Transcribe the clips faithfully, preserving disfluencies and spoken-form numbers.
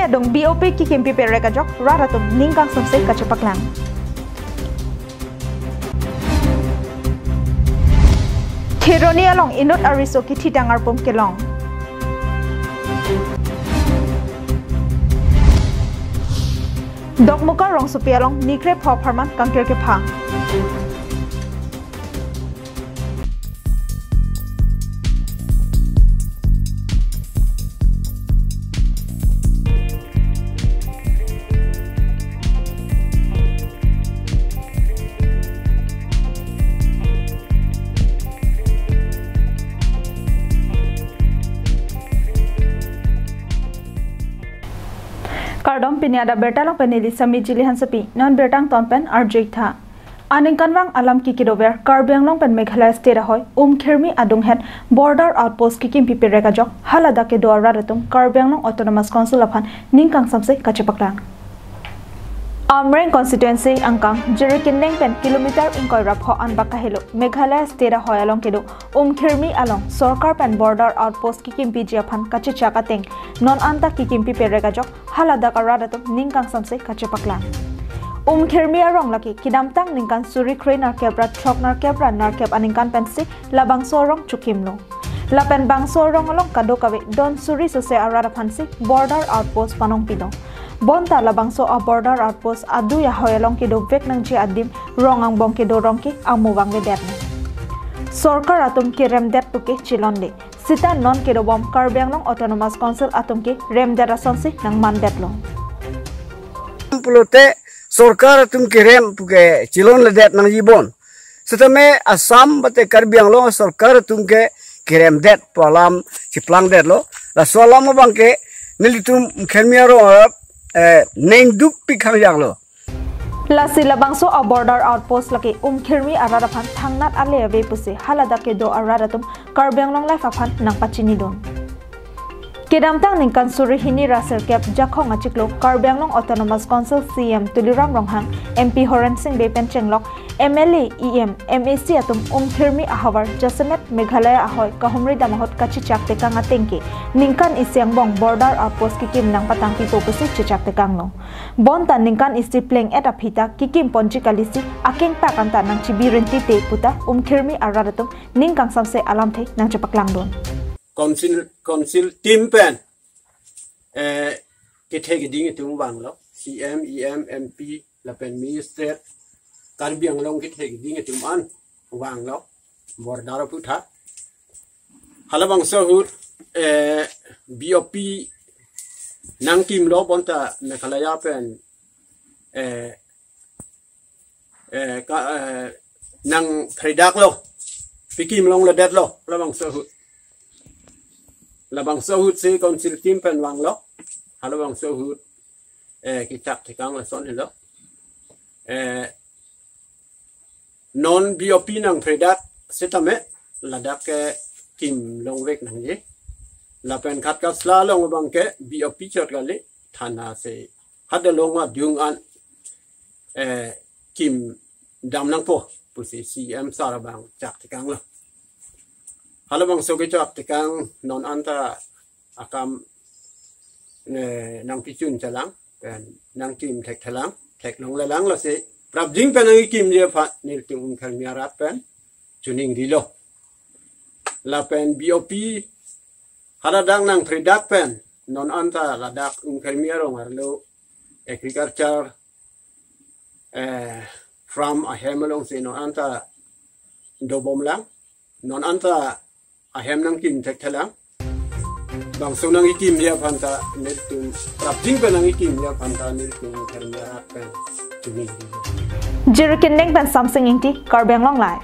adong B O P ki kimpi pere ka jok raratum ningkang samse kachapaklang. Thironi along inut ariso ki thitangar pum kelong. Dokmuka rong supialong nikre phop harman kangker ke pha. Kardom pini Adap long penili sami jili hansapi non bertang tonpen Abirta. Aning kanwang alam ki kidover Karbiang long pen Meghalaya state ahoy um khirmi adung het border outpost ki kim pipi reka jok halada ke doa radatum Karbiang long autonomous council aphan ningkang samse kachapaklang. Amreng constituency angkang jerikin neng pen kilometer ingkoi rapho an bakahelo Meghalaya state ahoy along kedo um khirmi along sorkar pen border outpost ki kim pi japhan kachicha kateng non anta ki kim pipi reka jok halada ka radatum ningkang samse kachapaklang. Um khirmi arong laki kidamtang ningkan suri crane nar kebra chok nar kebra nar keb aningkan pensi labang sorong chukimlo. Lapen bang sorong along kado kawe don suri sose arara phansi border outpost panong pidong. Bonta labang so a border outpost adu ya hoyalong kido vek nang ji adim rong ang bong kido rong ki ang muwang we det. Sorkar atum ki rem det puke chilonde. Sita non kido bom Karbiang long autonomous council atum ki rem det asonsi nang man det lo. Pulote Sorkar tum kirim puke cilon ledet nang jibon. Setame Assam bate Karbiang lo sorkar tum ke kirim det palam ciplang det lo. La solam bangke nilitum khemiaro eh neng duk pikhang yang lo. La sila bangso a border outpost laki um khirmi araraphan thangnat ale ave puse halada ke do araratum Karbiang long lai faphan nang pachini don. Kedamtang ningkan suri hini raser kep jakhong achiklo Karbiang long autonomous council C M Tuliram Ronghang M P Horan Singh Bepen Chenglok M L A E M M A C atum um khirmi ahawar Jasamet Meghalaya ahoy kahumri damahot kachichak tekang atengke ningkan isyang bong border outpost kikim nang patang pipo pusi chichak tekang no bonta ningkan isi pleng et aphita kikim ponji kalisi aking pakanta nang chibirenti te puta um khirmi araratum ningkang samse alam the nang chapaklang don. Council Council team pen eh kita keding itu bang lo C M E M M P lapen minister Karbiang long kita keding itu man bang lo border putha halabang sahut eh B O P nang kim lo bonta Meghalaya pen eh eh ka nang predak lo pikim long ledet lo halabang sahut labang sahut se council team pen wang lo halabang sahut eh kitak tikang la son lo eh non B O P nang predat setame ladak ke tim long wek nang ye lapen khat ka sla long bang ke B O P chot gale thana se hada longa dung an eh kim dam nang po pusi C M sarabang chak tikang lo halabang so ke chak tikang non anta akam ne nang pichun chalang pen nang kim thek thalang thek long la lang la se prap jing pen nang kim je pha nil tim um khal miara pen chuning dilo la pen B O P haladang nang predak pen non anta ladak um khal miaro ngarlo agriculture eh from a hemalong se non anta dobom lang non anta ahem nang kim thek thalang bang so nang ikim ya phanta nil tum prap jing pen nang ikim ya phanta nil tum khal miara pen chuning dilo Jerikin neng pen something inti Karbiang long life.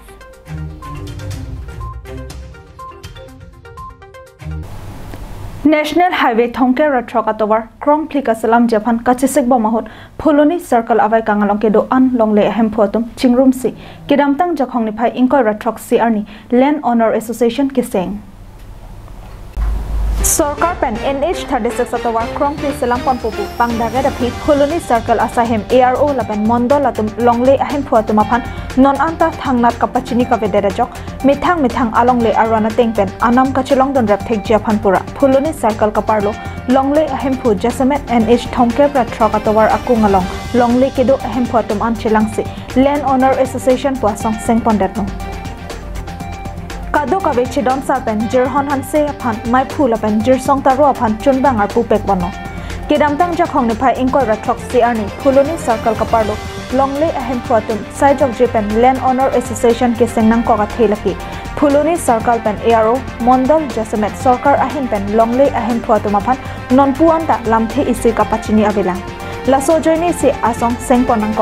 National Highway thongke rathok atobar krong plika salam japan kachisik bomahot phuloni circle avai kangalong ke do an long le ahem photum chingrum si kidamtang jakhong ni phai ingkoi rathok si arni Land Owner Association kiseng सरकार पेन N H thirty six अतवा क्रॉम प्ली सेलाम पनपोपु पांगदागे दफी फुलुनी सर्कल असाहेम ए आर ओ लपेन मंडल अतुम लंगले अहेम फुआतुम अफान नॉन आंता थांगनात कपचिनी कवेदेरजक मिथांग मिथांग आलोंगले अराना तेंगपेन अनाम कचिलोंग दन रेपथेक जियाफानपुरा फुलुनी सर्कल कपारलो लंगले अहेम फु जसमेट एन एच थोंके प्रट्रक अतवार अकुंगलोंग लंगले केदो अहेम फुआतुम आनचिलांगसे लैंड ओनर एसोसिएशन पुआसोंग सेंगपनडेटनो कादो काबे चिडन सारपेन जिरहन हनसे अफान माइ फुल अपेन जिरसोंग तारो अफान चुनबांगार पुपेक बनो केदामतांग जखोंग निफाय इंकोय रथ्रक सिआरनी फुलुनी सर्कल कपारलो लंगले अहेम फुआतुम साइड ऑफ जेपेन लैंड ओनर एसोसिएशन के सेंगनांग कोगा थेलकी फुलुनी सर्कल पेन एआरओ मंडल जसमेट सरकार अहिन पेन लंगले अहेम फुआतुम अफान ननपुआंता लामथे इसे कापाचिनी अबेला लासो जयनी से आसोंग सेंगपनांग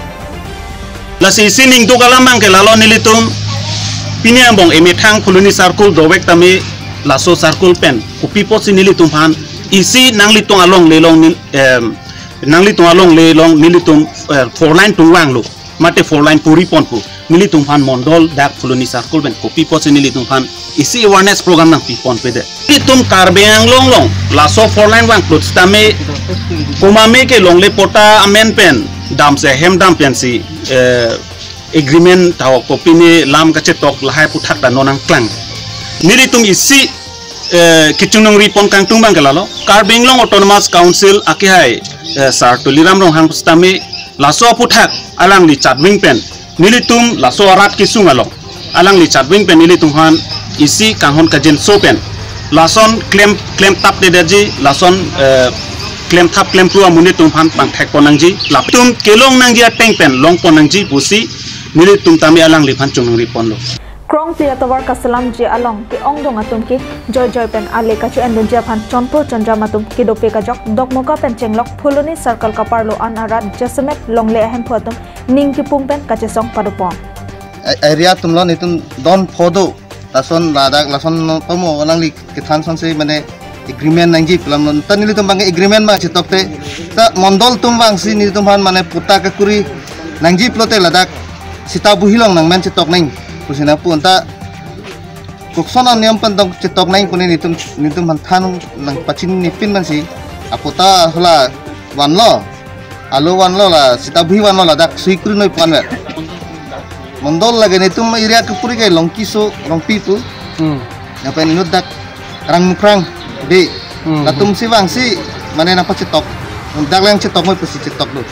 कोक लासी सिनिंग तो गलामांग के लालो निलितुम पिनिया बong emetang fuluni sarkul dowek tami laso sarkul pen kupi posi nili tumhan isi nangli tong along lelong nil nangli tong along lelong nili tum four line tungwang lu mate four line puri ponpu nili tumhan mondol dak fuluni sarkul pen kupi posi nili tumhan isi awareness program nang pi pon pede nili tum karbeang long long laso four line wang plus tami kumame ke long le pota amen pen dam se hem dam pen si agreement tahu kopi ni lam kacetok lahai putak dan nonang klang. Niri tum isi kicunung ripon kang tumbang kelalo. Karbinglong Autonomous Council akihai sar tuliram rong hang pustami laso putak alang li chatwing pen. Niri tum laso arat kisung alo. Alang li chatwing pen niri tum han isi kanghon kajen so pen. Lason claim claim tap de derji lason claim tap claim tua muni tum han pang thek ponangji. Laptum kelong nangji ateng pen long ponangji busi. Nili tum tami alang lipan chung ripon lo. Krong plia tawar kasalam je along ke ong dong atum ki joy joy pen ale kachu endun japan chonpo chonja matum ki dope ka jok dokmoka pen chenglok fuluni circle kaparlo an arat jasmet longle ahem photum ning ki pum pen kachesong padupon. Area tumlo nitum don phodo lason ladak lason pamo alang li kithan son se mane agreement nangji pelam tan nili tum bang agreement ma chitokte ta mondol tum bang si nili tum han mane puta ka kuri nangji plote ladak sita buhilong nang men cetok neng kusina pun ta kuksona niam pan dong cetok neng kunin nitum nitum hantan nang pacin nipin man si apota hula wan lo alo wan lo la sita buhi wan lo la dak suikru noi pan wer mondol lagi nitum iria kepuri kai longki so longpi tu apa ini dak rang mukrang de latum si bang si mana napa cetok dak yang cetok moi pasti cetok lu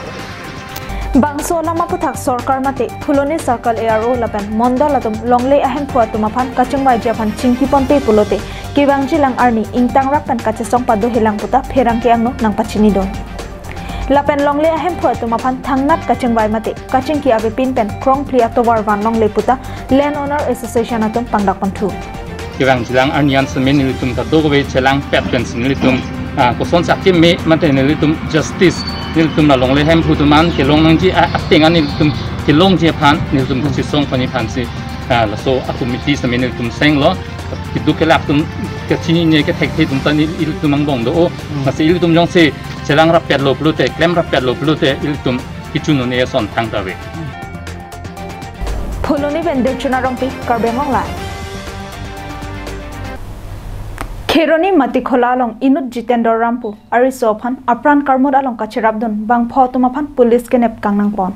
Bangso lama putak sorkar mate fuloni circle aro lapan mondal atum longle ahem phuatum aphan kachungbai japan chingki ponte pulote kibangji lang arni ingtang rapan kachesong padu hilang puta pherang ke angno nang pachini don lapan longle ahem phuatum aphan thangnat kachungbai mate kachingki abe pin pen krong plia towar van longle puta land owner association atum pangdak konthu kibangji lang arnian semen nilitum ta dogobe chelang petpen nilitum koson sakki me mate nilitum justice nilitum na longle hem phutuman ke long nangji atengan nilitum ke long je phan nilitum ka song pani phan si la so a committee semen nilitum seng lo kidu ke lak tum ke chini ne ke thek the tum tan nilitum mang bong do o mase nilitum jong se chelang rap pet lo plute klem rap pet lo plute nilitum kichunu ne son thang ta we phuloni bende chuna rongpi karbemong lai Kheroni mati kholalong inut jitendor rampu ariso phan apran karmod along kachirabdun bang photuma phan police kenep kangnang pon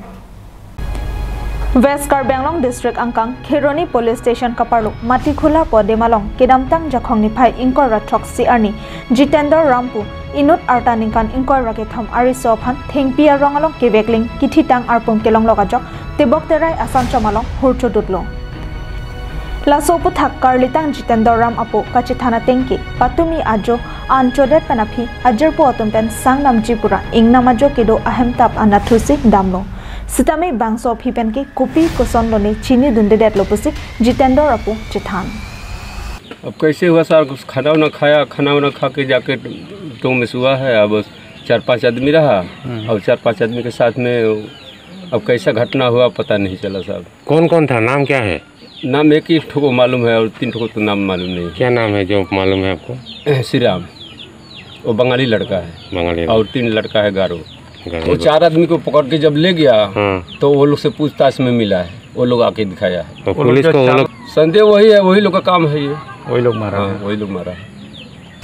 West Karbenglong district angkang Kheroni police station kaparlo mati khola podemalong kedamtang jakhong ni phai inkor rathok si arni jitendor rampu inut artaninkan inkor rake thom ariso phan thengpia rongalong kebekling kithitang arpum kelong logajok tebok terai asam chamalong hurcho dutlo Laso puthak karlitang jitendor ram apo kachithana tengki patumi ajo anchodet panapi ajerpo atumpen sangnam jipura ingnamajo kedo ahem tap anathusi damlo sitame bangso phipen ke kopi koson lone chini dundedet lopusi jitendor apo chithan अब कैसे हुआ सर खाना ना खाया खाना ना खा के जाके तो में हुआ है अब चार पांच आदमी रहा और चार पांच आदमी के साथ में अब कैसा घटना हुआ पता नहीं चला साहब कौन कौन था नाम क्या है नाम एक ही ठो मालूम है और तीन ठो तो नाम मालूम नहीं क्या नाम है जो मालूम है आपको श्री राम वो बंगाली लड़का है बंगाली और तीन लड़का है गारो वो चार आदमी को पकड़ के जब ले गया हाँ। तो वो लोग से पूछताछ में मिला है वो लोग आके दिखाया है तो पुलिस को वो लोग संदेह वही है वही लोग का काम है ये वही लोग मारा हाँ, वही लोग मारा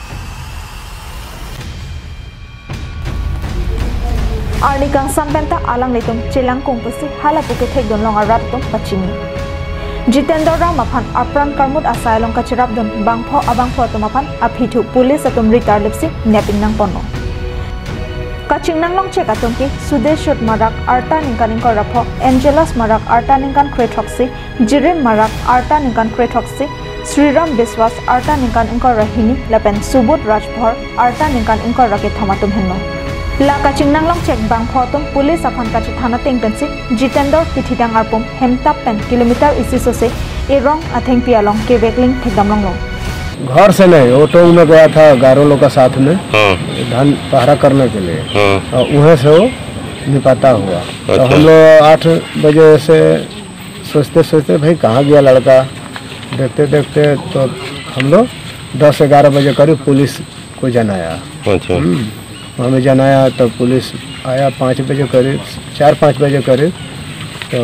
arni kang sampenta alang litum chilang kung pusi hala puke thek don long arat tum pachini Jitendra Ram aphan apran karmut asai long kachirap don bangpho abangpho tumapan aphitu police atum ritar lipsi neping nang pono Kaching nang long check atum ki Sudeshut marak arta ningkan ingko rapho Angelas marak arta ningkan kretoksi Jirim marak arta ningkan kretoksi Sriram Biswas arta ningkan ingko rahini lapen Subut Rajbhor arta ningkan ingko rakit thamatum henno La kaching nang long check bang photum police aphan kachi thana tengpensi Jitendra pithidang arpum hemtap pen kilometer isi sose erong atheng pialong ke bekling thekdam long long घर से नहीं ऑटो में गया था गारों लोग का साथ में धान पहरा करने के लिए वहाँ से वो निपाता हुआ तो हम लोग आठ बजे से सोचते सोचते भाई कहाँ गया लड़का देखते देखते तो हम लोग दस ग्यारह बजे करीब पुलिस को जनाया हमें जनाया तो पुलिस आया पाँच बजे करीब चार पाँच बजे करीब तो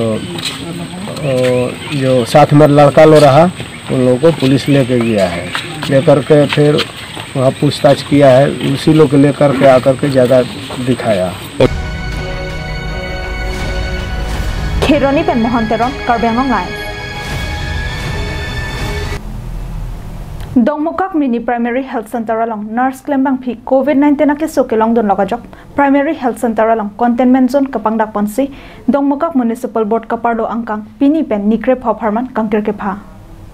जो साथ में लड़का लो रहा उन लोगों को पुलिस लेके गया है लेकर के फिर वहाँ पूछताछ किया है उसी लोग लेकर के आकर के जगह दिखाया खेरोनी पेन मोहनतेरन कार्बियांग live Dongmukak mini primary health center along nurse klembang phi covid nineteen ke sokelong don lagajok primary health center along containment zone kapang dak ponsi Dongmukak municipal board kapardo angkang pini pen nikre phopharman kangkir ke pha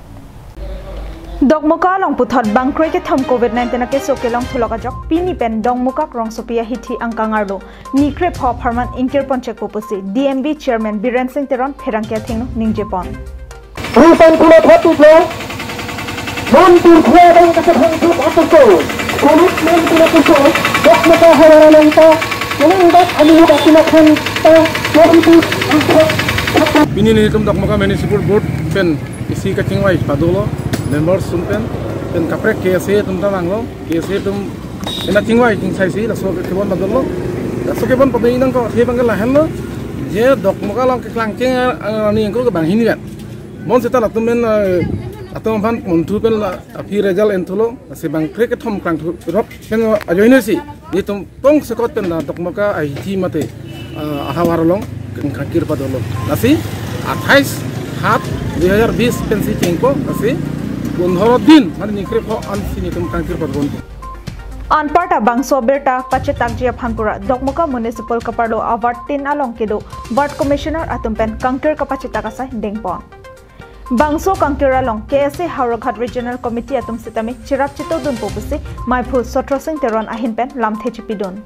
Dongmuka long puthot bangkre ke thom covid nineteen ke sokelong thulagajok pini pen Dongmukak rong sopia hithi angkang ardo nikre phopharman inkir ponchek popusi D M B chairman Biren Singh Teron pherangkia thingno ningjepon Rupan kula thatu blo Mantur khwedang kasabhangtu atuko komitmen kula tuso dokmaka haralanta menendak amihu dakinakhan ta komitu Pini ni tum dokmaka municipal board pen isi kachingwai padolo members sumpen pen kaprek kese tum tamanglo kese tum ena chingwai chingsai si laso kebon badolo laso kebon padai nang ko thebang la henlo je dokmaka long klang ching ani engko bang hini ran mon seta la tum men atong pan montu pen la api result entolo se bang krek thom klang rop pen ajoine si ni tum tong sekot pen la dokmaka ai thi mate ahawar long kangkir padolo nasi अट्ठाईस सात दो हज़ार बीस pen si chingko nasi पंद्रह दिन माने निक्रे पो अन सिनि tum kangkir padon Anparta bangso Abirta pachetak jia phanpura Dongmuka municipal kapardo award tin along kedo ward commissioner atumpen kangkir kapachetak asai dengpon Bangso kangkir along K S A Hauraghat regional committee atum sitami chirap chito dun popusi maiphu Sotro Singh Teron ahinpen lamthe chipidon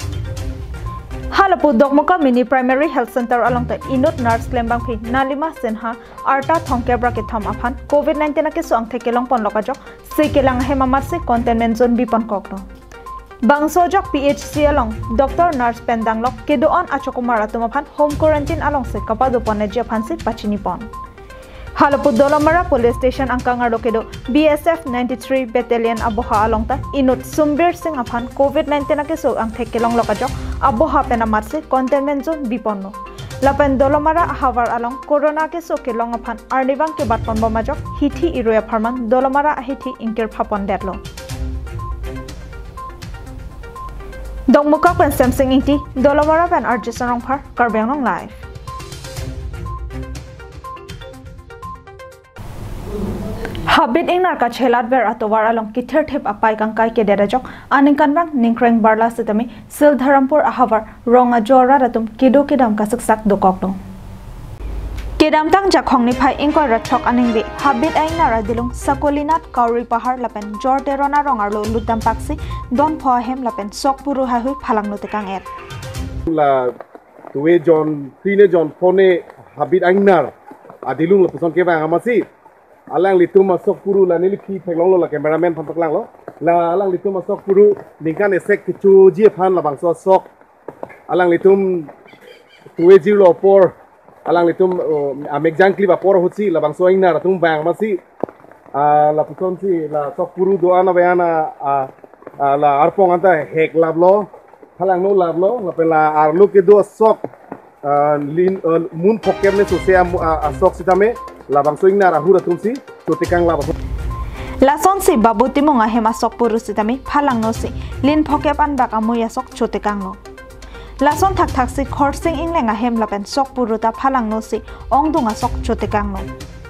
Halapu Dongmuka mini primary health center along the inut nurse klembang phi Nalima Sinha arta thongkebra ke thom aphan covid nineteen ke song thekelong pon lokajok sekelang hemamat se containment zone bipon kokno Bangso jok P H C along Doctor Nurse Pendanglok kedoon achokumar atum aphan home quarantine along se kapado pon je aphan se pachini pon Halapu Dolomara police station angkangar lokedo B S F ninety-three battalion aboha along ta inut Sumbir Singh aphan covid nineteen ke so ang thekelong lokajok aboha penamat se containment zone biponno Lapen Dolomara havar along corona ke so kelong aphan arnibang ke batpon bomajok hithi iroya pharman Dolomara hithi inkir phapon detlo Dongmuka pen Samsung inti Dolomara pen arjisarong phar karbyang live Habit ingnar ka chelat ber atowar along kither thep apai kang kai ke derajok aning kanbang ningkreng barla sitami sil dharampur ahavar ronga jora ratum kido kidam ka saksak dokok no kedam tang jakhong ni phai ingkor rathok aning be habit ingnar adilung sakolinat kauri pahar lapen jor terona rongar lo lutam paksi don pho hem lapen sok puru ha hui phalang no tekang et la tuwe jon tine jon phone habit ingnar adilung la puson ke bang amasi alang litu masuk puru la niliki pheklong lo la cameraman phan paklang lo la alang litu masuk puru ningkan esek kichu ji phan la bangso sok alang litum tuwe zero por alang litum amegjang clip apor hutsi la bangso ingna ratum bang masi la puson si la sok puru do ana bayana la arpong anta hek lablo halang no lablo la pela arlu ke do sok lin mun pokem ne so se asok sitame labang soing na rahura tumsi to tekang labang Lason si babu timong ahema sok puru sitami phalang no si lin phokep an bak amuya sok chote kang no lason thak thak si khorsing ing lenga hem lapen sok puruta phalang no si ong dunga sok chotekang no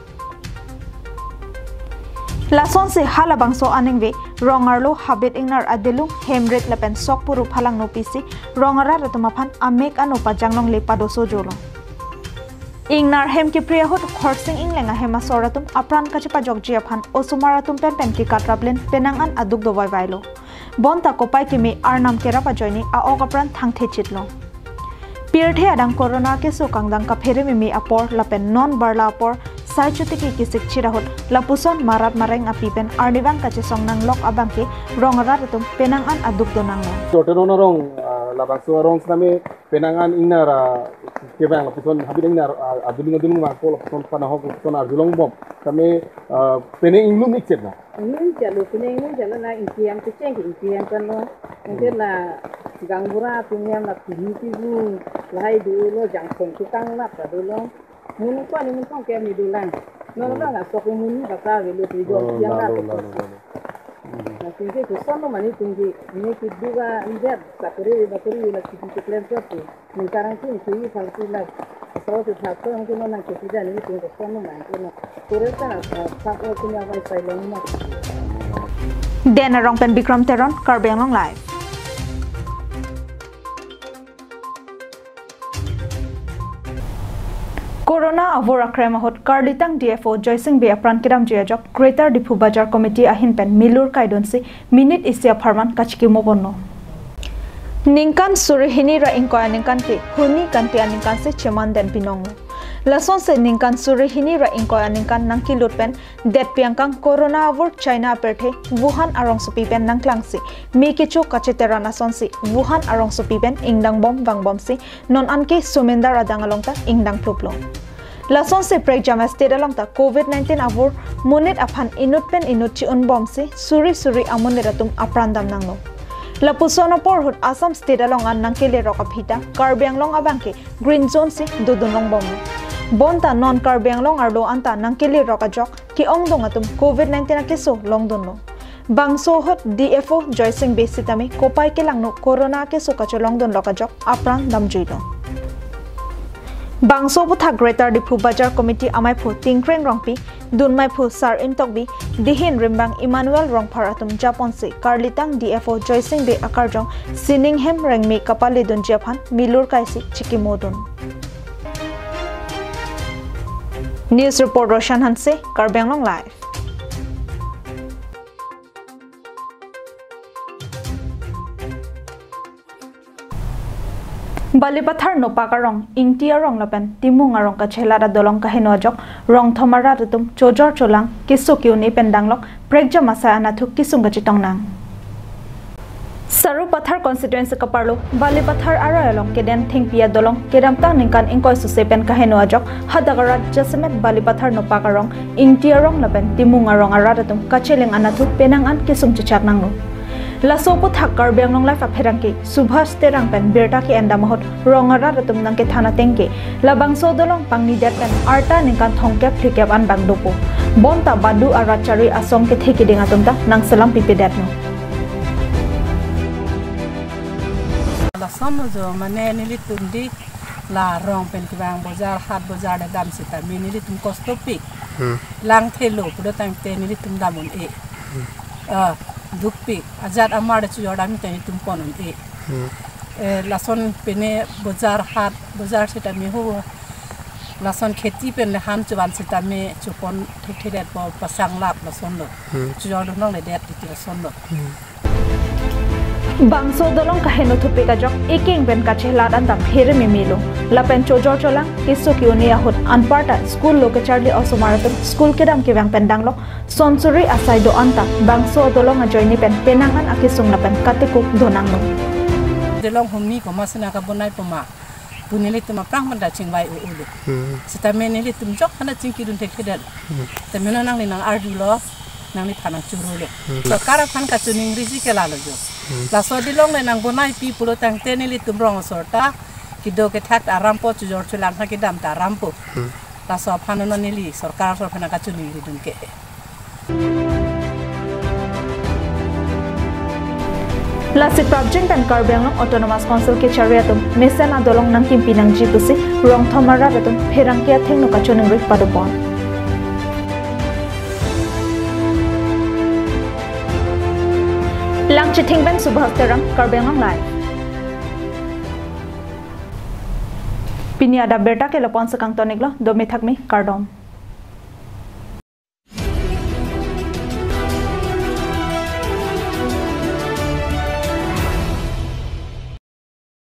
lason si halabang so aningwe rongarlo habit ingnar adelung hemret lapen sok puru phalang no pisi rongara ratumaphan amek ano pajangnong le padoso jolo ingnar hem ki priya hot khorsing ing lenga hema soratum apran kachipa jogji aphan osumaratum pen pen ki katraplen penangan aduk do vai vailo bonta kopai ki me arnam kera pa joini a okapran thangthe chitlo pirthe adang corona ke so kangdang ka phere me me apor lapen non barla apor saichuti ki kisik chirahot lapuson marat mareng apipen arniwang kache songnang lok abangke rongara ratum penangan aduk do nangno Jotono rong labangso rong sami penangan inara kebang lapuson habit ingnar adulung adulung mangko lapuson panahok lapuson adulung bom kami pene inglum ikchetna ini jalu pene inglum jalu na inkiam keceng inkiam kan lo mungkin la gangbura pinjam la pini pibu lai dulu jangkong tukang la dulu munu kwa ni munu ke mi dulang no no la sok munu basa velu tijo yang la na tinge ko sono mani tinge ni ki duga injat sakuri bakuri la ki ki klen to ni karanti ni ki falsi la so to tha ko ngi no na ki tida ni tinge sono mani no kureta na sa ko ki ya vai sai lo ni den arong pen bikram teron karbeng long live Corona avora krema hot Karditang D F O Joysing Be Apran Kiram Jayajok Greater Dipu Bajar Committee ahin pen milur kaidonsi minute isya pharman kachki mobonno Ningkan surihini ra ingkoya ningkan ke huni kantia ningkan se cheman den pinong lason se ningkan surihini ra ingkoya ningkan nangki lutpen det piangkang Corona avor China perthe Wuhan arong supi pen nangklang si mi kichu kachetera nason si Wuhan arong supi pen ingdang bom bang bom si non anke sumendar adang alongta ingdang pluplo lason se prek jama state alongta covid nineteen avor munit aphan inut pen inut chi un bom si suri suri amuniratum aprandam nangno Lapusono por hut Assam state along an nangkele rokapita Karbiang long abangke green zone si dudunong bom bonta non Karbiang long arlo anta nangkele rokajok ki ong dong atum covid nineteen akiso long dunno bangso hot D F O Joysing Be sitami kopai ke langno corona ke so kacho long dun rokajok apran damjuilo Bangso Butha Greater Dipu Bajar Committee amai phu tingkreng rongpi dunmai phu sar intokbi dihin rimbang Emmanuel rongpharatum Japon se Karlitang D F O Joysing Be akarjong Sininghem rengmi kapale dun Japan milur kaisi chikimodun News report Roshan Hanse Karbenglong live Balipathar no pakarong ingtia rong lapen timung arong ka chelada dolong ka henojok rong thomara rutum chojor cholang kisukyu ni pendanglok prekja masa anathuk kisung gachitong nang Saru Pathar constituency kaparlo Balipathar arayalong keden thingpia dolong kedamtang ningkan ingkoi susepen ka henojok hadagarat jasmet Balipathar no pakarong ingtia rong lapen timung arong aradatum kacheling anathuk penangan kisung chichak nangno Laso po thakar biang nong life apherangke Subhas terang pen Abirta ke enda mahot rongara ratum nangke thana tengke labang so dolong pangni pen arta ningkan thongke phrikep an bangdopo bonta badu arachari asong ke theke dinga tumta nang salam pipedat no la sono jo mane nili tundi la rong pen kibang bazar hat bazar da dam sita mi nili tum kostopi lang thelo pudo tang te nili tum damun e ah Dukpi, azad amar cu yodami tani tumpon nanti. Lason pene bazar hat bazar sita me ho lason kheti pen han chuban sita me chupon thik thiret po pasang lap lason lo. Cu yodong nong le det ti lason lo. Bangso dolong kaheno thupe ka jok eking ben ka chela dan tam phere me melo lapen chojor cholang kisu kiunia hut anparta school lo ke charli osomaratum school kedam ke bang pendang lo sonsuri asai do anta bangso dolong a joini pen penangan akisung lapen katikuk donang lo delong humni ko masna ka bonai poma punili tuma prang manda chingwai u ulu sita menili tum jok hana chingkidun tekhedat temena nang ni nang ardu lo nang ni thanang churule so kara phan ka chuning risi ke lalo jo la so dilong le nang bonai pi pulo tang tenili tum rong sorta kido ke that arampo chujor chulang ha kidam ta rampo la so phan no nili sarkar so phana ka chuning ridun ke Lasik Prabjing dan Karbiang long Autonomous Council ke Chariatum Mesen adolong nang kimpi nang jipusi rong thomara betum pherangkia thengnu kachoneng rik padopon Langchi thingben subhasterang Karbiang long live Pini Adap Abirta ke lopon sekang tonik lo domi thakmi Kardom